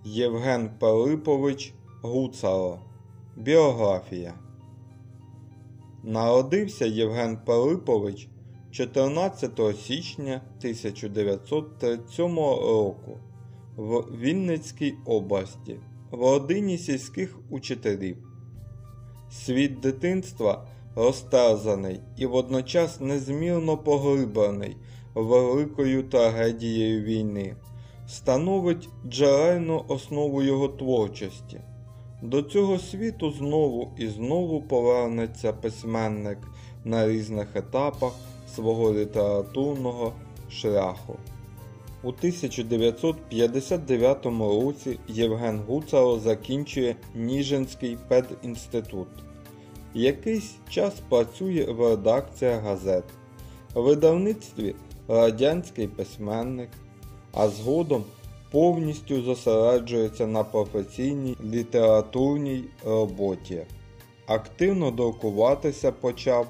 Євген Пилипович Гуцало. Біографія. Народився Євген Пилипович 14 січня 1937 року в Вінницькій області в родині сільських учителів. Світ дитинства розтерзаний і водночас незмірно поглиблений великою трагедією війни, становить джерельну основу його творчості. До цього світу знову і знову повернеться письменник на різних етапах свого літературного шляху. У 1959 році Євген Гуцало закінчує Ніжинський педінститут. Якийсь час працює в редакціях газет, в видавництві «Радянський письменник», а згодом повністю зосереджується на професійній літературній роботі. Активно друкуватися почав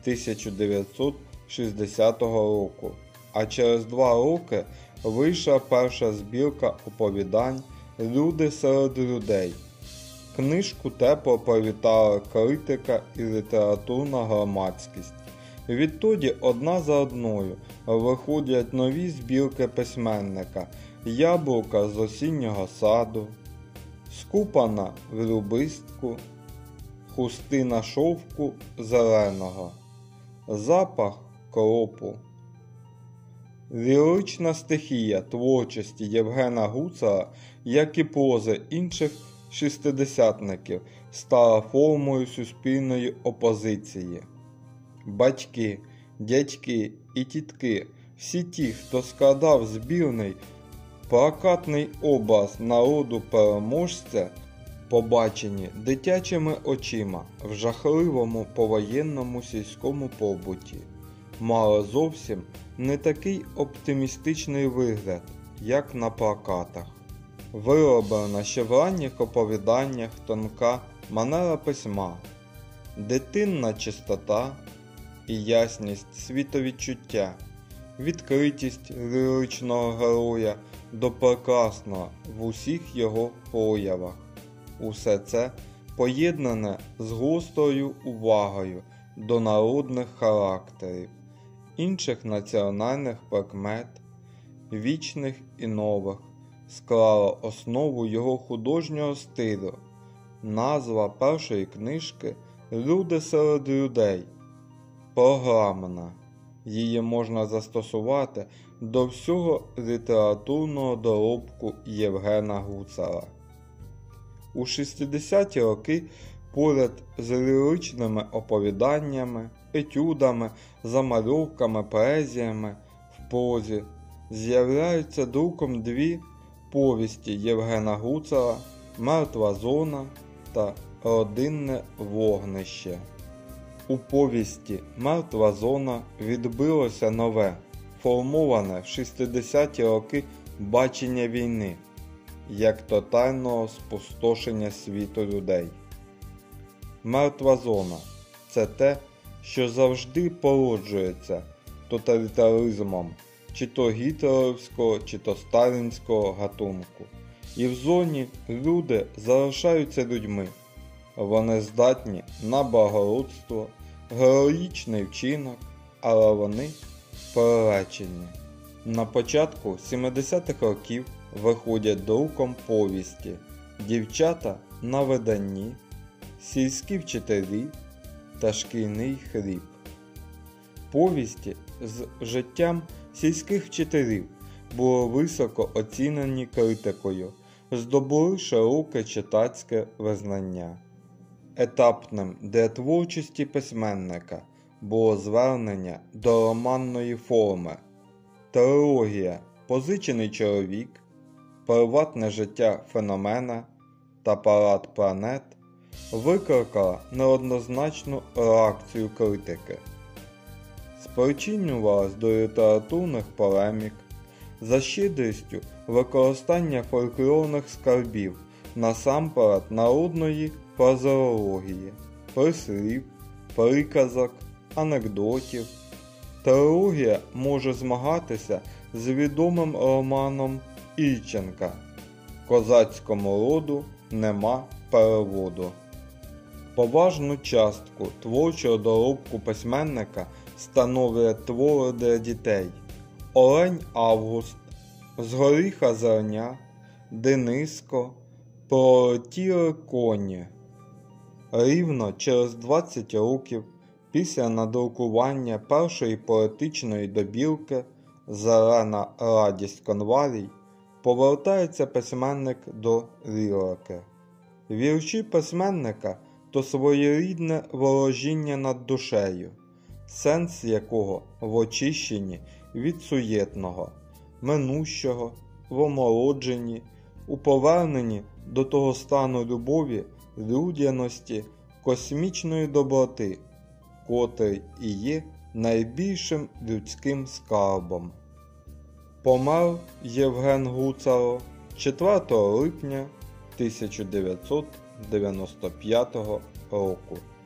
1960 року, а через 2 роки вийшла перша збірка оповідань «Люди серед людей». Книжку тепло привітала критика і літературна громадськість. Відтоді одна за одною виходять нові збірки письменника «Яблука з осіннього саду», «Скупана в любистку», «Хустина шовку зеленого», «Запах кропу». Лірична стихія творчості Євгена Гуцала, як і прози інших шістдесятників, стала формою суспільної опозиції. Батьки, дядьки і тітки, всі ті, хто складав збірний плакатний образ народу-переможця, побачені дитячими очима в жахливому повоєнному сільському побуті, мали зовсім не такий оптимістичний вигляд, як на плакатах. Вироблена ще в ранніх оповіданнях тонка манера письма, дитинна чистота і ясність світовідчуття, відкритість ліричного героя до прекрасного в усіх його проявах. Усе це поєднане з гострою увагою до народних характерів, інших національних прикмет, вічних і нових, склало основу його художнього стилю. Назва першої книжки «Люди серед людей» програмна. Її можна застосувати до всього літературного доробку Євгена Гуцала. У 60-ті роки поряд з ліричними оповіданнями, етюдами, замальовками, поезіями в прозі з'являються друком 2 повісті Євгена Гуцала «Мертва зона» та «Родинне вогнище». У повісті «Мертва зона» відбилося нове, формоване в 60-ті роки бачення війни, як тотального спустошення світу людей. Мертва зона – це те, що завжди породжується тоталітаризмом, чи то гітлерівського, чи то сталінського гатунку. І в зоні люди залишаються людьми. Вони здатні на благородство, героїчний вчинок, але вони переречені. На початку 70-х років виходять друком повісті «Дівчата на виданні», «Сільські вчителі» та «Шкільний хліб». Повісті з життям сільських вчителів були високо оцінені критикою, здобули широке читацьке визнання. Етапним для творчості письменника було звернення до романної форми. Трилогія «Позичений чоловік», «Приватне життя феномена» та «Парад планет» викликала неоднозначну реакцію критики. Спричинювалась до літературних полемік, за щедрістю використання фольклорних скарбів, насамперед народної фразеології, прислів, приказок, анекдотів. Трилогія може змагатися з відомим романом Ільченка козацькому роду нема переводу. Поважну частку творчого доробку письменника становлять твори для дітей «Олень Август», «З горіха зерня», «Дениско», «Пролетіли коні». Рівно через 20 років після надрукування першої поетичної добірки «Зелена радість конвалій» повертається письменник до лірики. Вірші письменника – то своєрідне ворожіння над душею, сенс якого в очищенні від суєтного, минущого, в омолодженні, у поверненні до того стану любові, людяності, космічної доброти, котрий і є найбільшим людським скарбом. Помер Євген Гуцало 4 липня 1995 року.